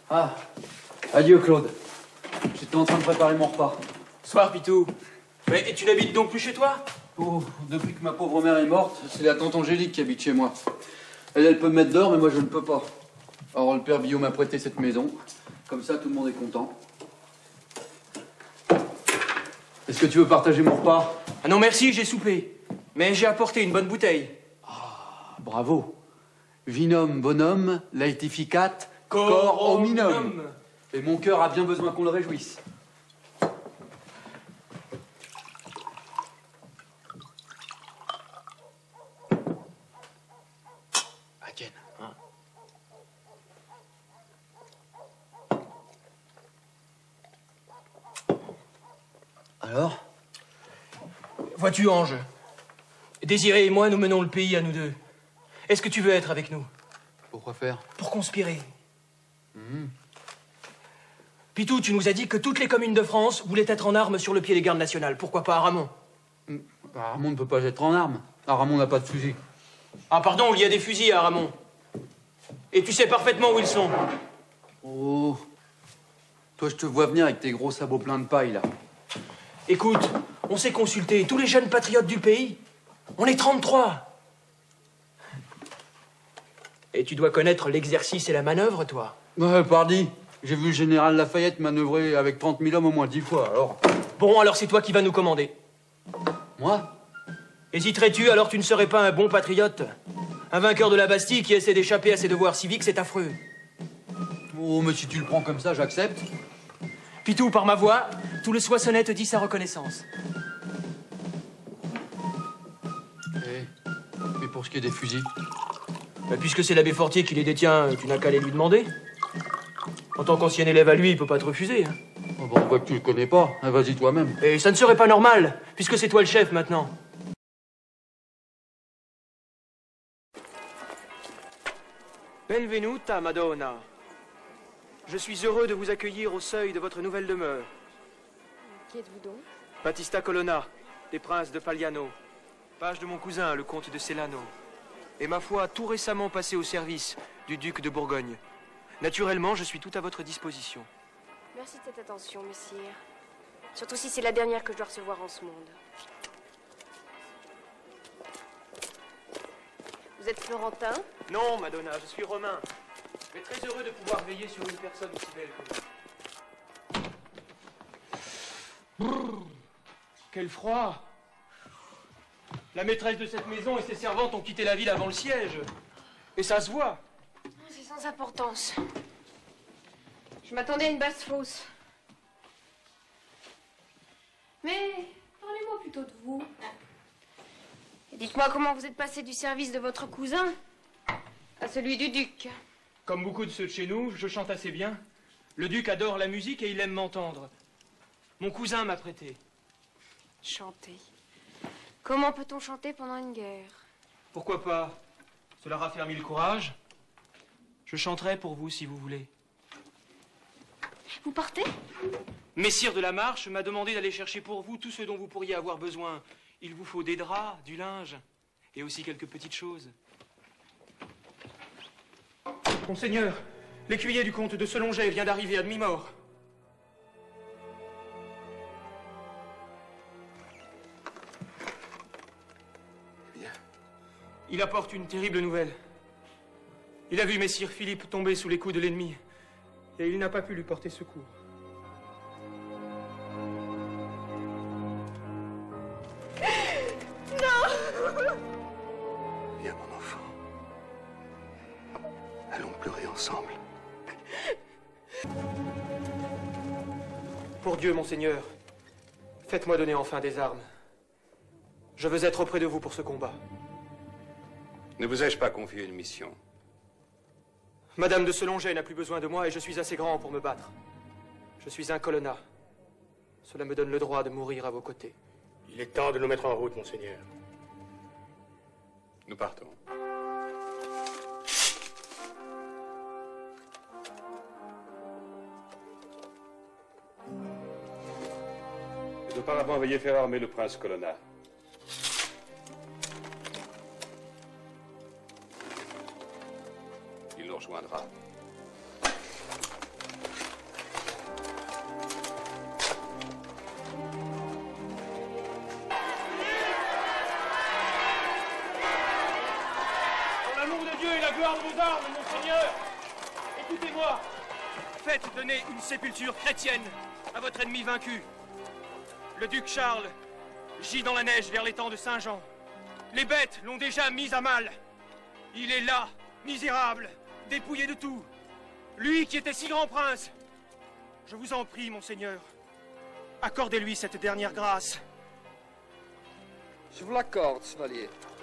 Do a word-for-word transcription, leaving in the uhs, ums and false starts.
Ah, adieu Claude. J'étais en train de préparer mon repas. Soir, Pitou. Mais tu n'habites donc plus chez toi? Oh, depuis que ma pauvre mère est morte, c'est la tante Angélique qui habite chez moi. Elle, elle peut me mettre dehors, mais moi je ne peux pas. Alors le père Billot m'a prêté cette maison. Comme ça, tout le monde est content. Est-ce que tu veux partager mon repas? Ah non, merci, j'ai soupé. Mais j'ai apporté une bonne bouteille. Ah, bravo. Vinum bonum, laetificat, cor hominum. Et mon cœur a bien besoin qu'on le réjouisse. Ah, tiens, hein. Alors? Vois-tu, Ange, Désiré et moi, nous menons le pays à nous deux. Est-ce que tu veux être avec nous? Pourquoi faire? Pour conspirer. Mmh. Pitou, tu nous as dit que toutes les communes de France voulaient être en armes sur le pied des gardes nationales. Pourquoi pas Aramon? Mmh. Aramon ne peut pas être en armes. Aramon n'a pas de fusil. Ah pardon, il y a des fusils à Aramon. Et tu sais parfaitement où ils sont. Oh. Toi, je te vois venir avec tes gros sabots pleins de paille, là. Écoute, on s'est consulté, tous les jeunes patriotes du pays. On est trente-trois. Et tu dois connaître l'exercice et la manœuvre, toi. Ouais, pardi. J'ai vu le général Lafayette manœuvrer avec trente mille hommes au moins dix fois, alors... Bon, alors c'est toi qui vas nous commander. Moi? Hésiterais-tu, alors tu ne serais pas un bon patriote? Un vainqueur de la Bastille qui essaie d'échapper à ses devoirs civiques, c'est affreux. Oh, mais si tu le prends comme ça, j'accepte. Pitou, par ma voix, tout le Soissonnais te dit sa reconnaissance. Et, et pour ce qui est des fusils? Bah, puisque c'est l'abbé Fortier qui les détient, tu n'as qu'à les lui demander. En tant qu'ancien élève à lui, il peut pas te refuser. Hein. Oh, bon, on voit que tu le connais pas. Hein, vas-y toi-même. Et ça ne serait pas normal, puisque c'est toi le chef maintenant. Benvenuta, Madonna. Je suis heureux de vous accueillir au seuil de votre nouvelle demeure. Qui êtes-vous donc? Battista Colonna, des princes de Pagliano. Page de mon cousin, le comte de Celano. Et ma foi, tout récemment passé au service du duc de Bourgogne. Naturellement, je suis tout à votre disposition. Merci de cette attention, messire. Surtout si c'est la dernière que je dois recevoir en ce monde. Vous êtes florentin? Non, Madonna, je suis romain. Mais très heureux de pouvoir veiller sur une personne aussi belle que vous. Brrr, quel froid! La maîtresse de cette maison et ses servantes ont quitté la ville avant le siège. Et ça se voit. C'est sans importance. Je m'attendais à une basse fosse. Mais parlez-moi plutôt de vous. Et dites-moi comment vous êtes passé du service de votre cousin à celui du duc. Comme beaucoup de ceux de chez nous, je chante assez bien. Le duc adore la musique et il aime m'entendre. Mon cousin m'a prêté. Chanter. Comment peut-on chanter pendant une guerre? Pourquoi pas? Cela raffermit le courage. Je chanterai pour vous si vous voulez. Vous partez? Messire de la Marche m'a demandé d'aller chercher pour vous tout ce dont vous pourriez avoir besoin. Il vous faut des draps, du linge et aussi quelques petites choses. Monseigneur, l'écuyer du comte de Selonget vient d'arriver à demi-mort. Bien. Il apporte une terrible nouvelle. Il a vu messire Philippe tomber sous les coups de l'ennemi et il n'a pas pu lui porter secours. Viens, mon enfant. Allons pleurer ensemble. Pour Dieu, monseigneur, faites-moi donner enfin des armes. Je veux être auprès de vous pour ce combat. Ne vous ai-je pas confié une mission? Madame de Selonget n'a plus besoin de moi et je suis assez grand pour me battre. Je suis un colonna. Cela me donne le droit de mourir à vos côtés. Il est temps de nous mettre en route, monseigneur. Nous partons. Et auparavant, veuillez faire armer le prince Colonna. Il nous rejoindra. armes, monseigneur! Écoutez-moi! Faites donner une sépulture chrétienne à votre ennemi vaincu. Le duc Charles gît dans la neige vers l'étang de Saint-Jean. Les bêtes l'ont déjà mis à mal. Il est là, misérable, dépouillé de tout. Lui qui était si grand prince. Je vous en prie, monseigneur, accordez-lui cette dernière grâce. Je vous l'accorde, chevalier.